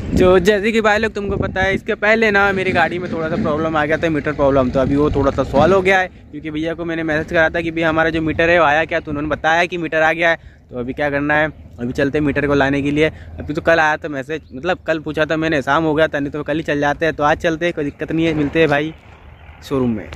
जो जैसे कि भाई लोग तुमको पता है, इसके पहले ना मेरी गाड़ी में थोड़ा सा प्रॉब्लम आ गया था, मीटर प्रॉब्लम। तो अभी वो थोड़ा सा सॉल्व हो गया है, क्योंकि भैया को मैंने मैसेज करा था कि भाई हमारा जो मीटर है वो आया क्या, तो उन्होंने बताया कि मीटर आ गया है। तो अभी क्या करना है, अभी चलते हैं मीटर को लाने के लिए। अभी तो कल आया था मैसेज, मतलब कल पूछा था मैंने, शाम हो गया था, नहीं तो कल ही चल जाते हैं। तो आज चलते हैं, कोई दिक्कत नहीं है, मिलते हैं भाई शोरूम में।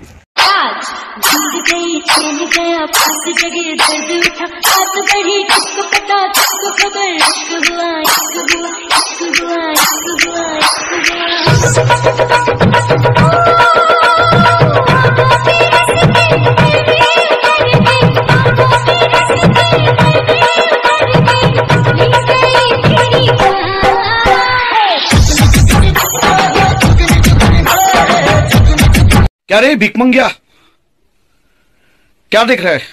क्या रे भिख मंगिया, क्या देख रहा है?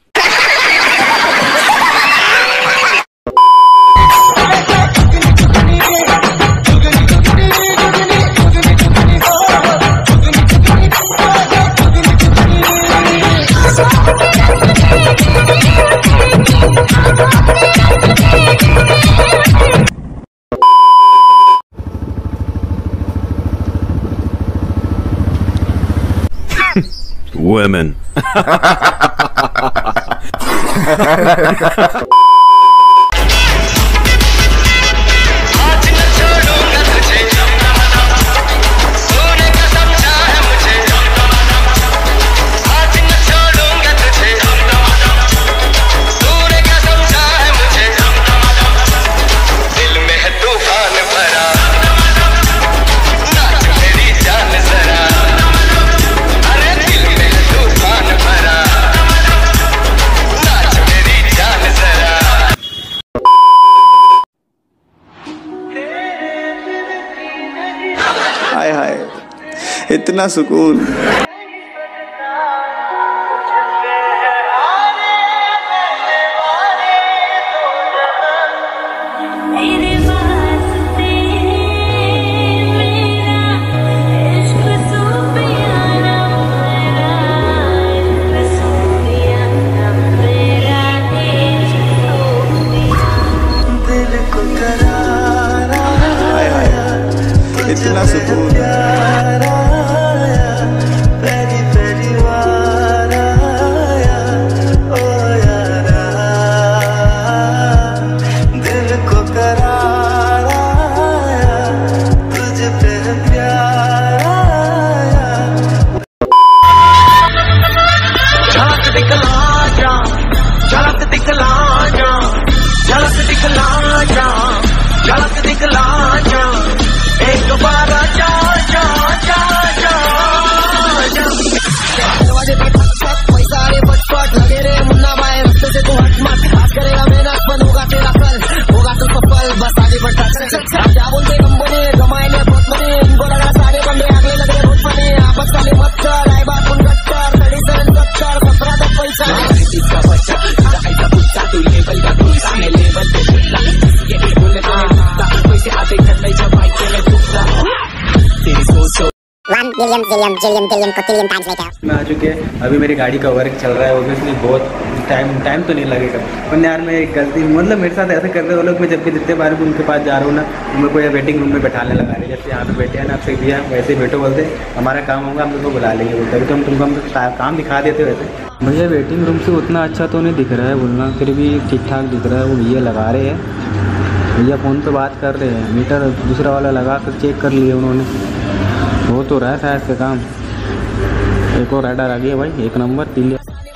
Women. हाय हाय, इतना सुकून। इतना सुकून। दिल को करार आया, तुझ पे प्यार आया। झलक दिखला जा, झलक दिखला जा, झलक दिखला जा, झलक दिखला जा। एक बार जा जा जा जा जा। दरवाजे पे खटखट, पैसा रे पटपट, लगे रे मुन्ना भाई रास्ते से तू हट मत। आज करेगा मेहनत, बन होगा तेरा कल, होगा तो सफल, बस आगे बढ़ता चल। क्या बोलते कंपनी, कमाएंगे बहुत मनी, इनको लगा सारे बंदे आगे लग रहे बहुत फनी। आपस वाले मत कर, आई बात उन कट्टर, 37 सफरा तक पैसा। इसका बच्चा जाएगा गुस्सा, तू लेवल का गुस्सा है, लेवल पे गुस्सा ये बोले तो पैसे आते चल जब बाइक पे मैं आ चुके हैं। अभी मेरी गाड़ी का वर्क चल रहा है, ओबियसली बहुत टाइम तो नहीं लगेगा। पर यार मैं एक गलती, मतलब मेरे साथ ऐसे कर रहे वो लोग, मैं जब भी जितने बार भी उनके पास जा रहा हूँ ना, उनको कोई वेटिंग रूम में बैठाने लगा रहे। जैसे यहाँ पे बैठे हैं ना, आपसे दिया वैसे बैठो, बोलते हमारा काम होगा हम तुमको बुला लेंगे, बोलते तो हम तुमको हम काम दिखा देते। वैसे भैया वेटिंग रूम से उतना अच्छा तो नहीं दिख रहा है बोलना, फिर भी ठीक ठाक दिख रहा है। वो भैया लगा रहे हैं, भैया फ़ोन पे बात कर रहे हैं, मीटर दूसरा वाला लगा कर चेक कर लिए उन्होंने, हो तो रहा है शायद से काम। एक और राइडर आ गया भाई, एक नंबर क्लियर।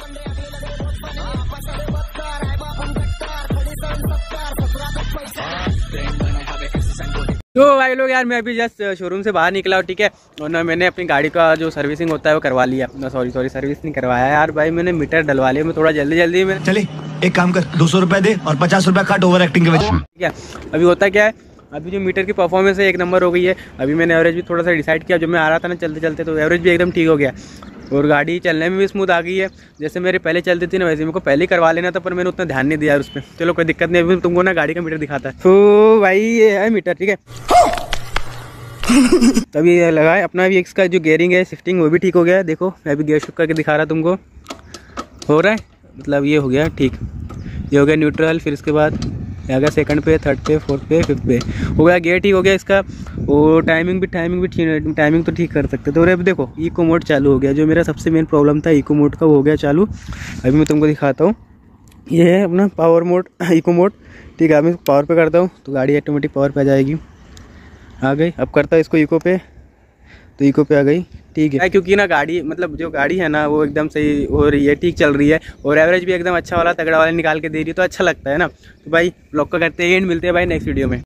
तो भाई लोग यार मैं अभी जस्ट शोरूम से बाहर निकला हूँ, ठीक है। और ना मैंने अपनी गाड़ी का जो सर्विसिंग होता है वो करवा लिया। सॉरी सर्विस नहीं करवाया यार भाई, मैंने मीटर डलवा लिया। मैं थोड़ा जल्दी में चले एक काम कर, 200 रुपए दे और 50 रुपए काट ओवर एक्टिंग के वजह। ठीक है, अभी होता क्या है, अभी जो मीटर की परफॉर्मेंस है 1 नंबर हो गई है। अभी मैंने एवरेज भी थोड़ा सा डिसाइड किया, जब मैं आ रहा था ना चलते चलते, तो एवरेज भी एकदम ठीक हो गया और गाड़ी चलने में भी स्मूथ आ गई है। जैसे मेरे पहले चलती थी ना, वैसे मेरे को पहले ही करवा लेना था, पर मैंने उतना ध्यान नहीं दिया उस पर। चलो कोई दिक्कत नहीं, अभी तुमको ना गाड़ी का मीटर दिखाता है। तो भाई ये है मीटर, ठीक है। तभी ये लगा है अपना भी, इसका जो गेयरिंग है शिफ्टिंग वो भी ठीक हो गया है। देखो मैं अभी गेयर शिफ्ट करके दिखा रहा तुमको, हो रहा है, मतलब ये हो गया ठीक, ये हो गया न्यूट्रल। फिर इसके बाद आ गया सेकंड पे, थर्ड पे, फोर्थ पे, फिफ्थ पे हो गया। गेयर ठीक हो गया इसका। वो टाइमिंग तो ठीक कर सकते थे। और अब देखो इको मोड चालू हो गया, जो मेरा सबसे मेन प्रॉब्लम था इको मोड का, वो हो गया चालू। अभी मैं तुमको दिखाता हूँ। ये है अपना पावर मोड, इको मोड। ठीक है, अब मैं पावर पे करता हूँ तो गाड़ी ऑटोमेटिक पावर पे आ जाएगी। आ गई। अब करता है इसको इको पे, तो इको पे आ गई। ठीक है, क्योंकि ना गाड़ी मतलब जो गाड़ी है ना वो एकदम सही हो रही है, ठीक चल रही है, और एवरेज भी एकदम अच्छा वाला तगड़ा वाला निकाल के दे रही है, तो अच्छा लगता है ना। तो भाई ब्लॉग का करते हैं एंड, मिलते हैं भाई नेक्स्ट वीडियो में।